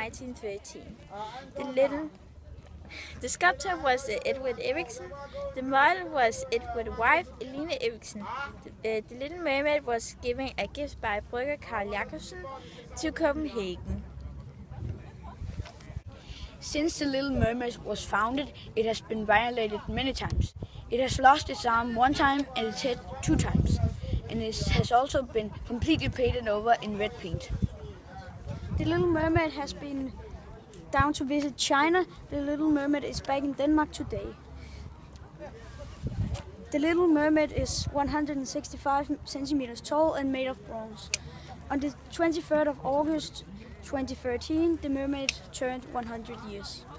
1913. The sculptor was Edward Eriksen. The model was Edward's wife, Eline Eriksen. The Little Mermaid was given a gift by brygger Carl Jacobsen to Copenhagen. Since the Little Mermaid was founded, it has been violated many times. It has lost its arm one time and its head 2 times, and it has also been completely painted over in red paint. The Little Mermaid has been down to visit China. The Little Mermaid is back in Denmark today. The Little Mermaid is 165 centimeters tall and made of bronze. On the 23rd of August 2013, the mermaid turned 100 years.